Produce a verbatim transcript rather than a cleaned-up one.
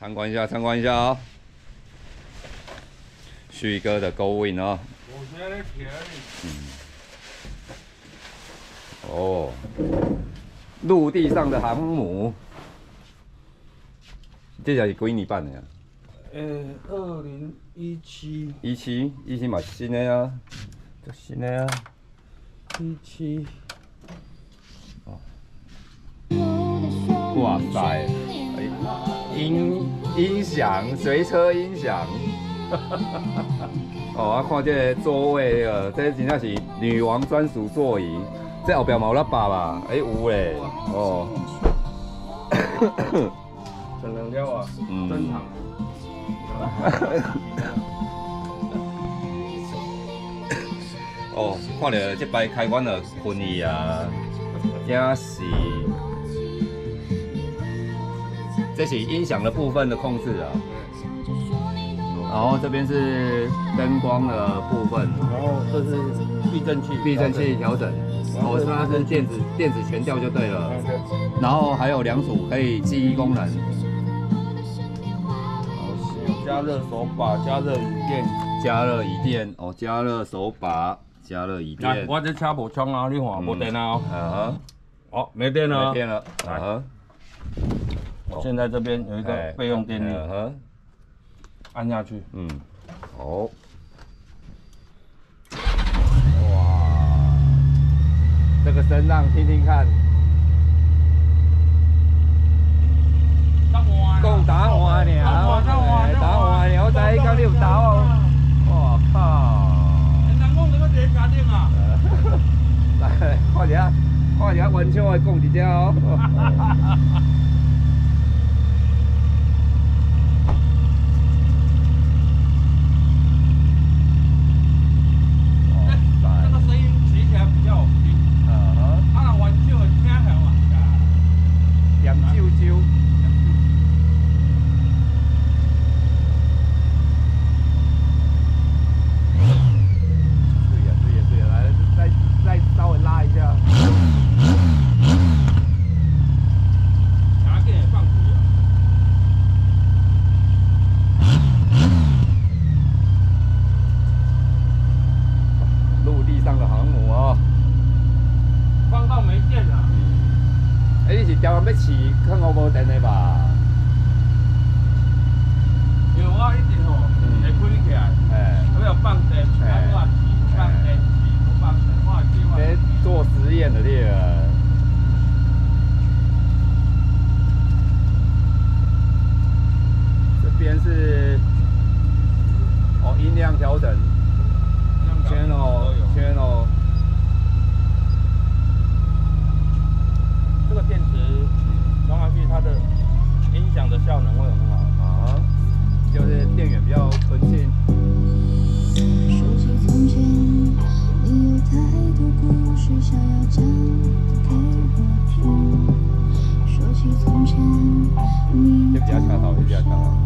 参观一下，参观一下哦。旭哥的 Go Win 哦。嗯。哦，陆地上的航母，这才是几年办的呀？ 呃，二零一七。 一七一七嘛新的啊，这新的啊。 一七。 哦。哇塞！音音响，随车音响。哦，啊，看这个座位呃，这真正是女王专属座椅。这后边嘛有喇叭吧？哎、欸，有嘞。哦。 真能了啊！ 嗯。 珍藏。 哦，看到这摆开关的薰衣啊，也是。这是音响的部分的控制啊。然后这边是灯光的部分。 然后这是避震器。 避震器调整。哦，它是电子电子全调就对了。然后还有两组可以记忆功能。 有加热手把、加热椅垫、 加热椅垫哦，加热手把、加热椅垫。 我这车无充啊，你看无电啊。 嗯哼。 哦，没电了。 没电了。嗯哼。 现在这边有一个备用电力。 嗯哼。 按下去。 嗯。好。这个声浪听听看，讲打花鸟，打花鸟，我知你讲你有打哦，我靠！ 人讲这个第一家庭啊， 来看一下，看一下原唱的讲一下哦。点啾啾，对呀对呀对呀，来再再稍微拉一下。 拿电也放水啊。 陆地上的航母哦， 放到没电了。 哎、欸，你是调完要试看我无电的吧？ 有啊，一定吼，会开起来。哎，我有放电，啊，我试放电，试不放电，我希望。 哎，做实验的对了。这边是哦，音量调整 ，channel channel。 这个电池装上去，它的音响的效能会很好啊，就是电源比较纯净。说起从前，你有太多故事想要讲给我听。说起从前，你。就比较恰好，就比较恰好。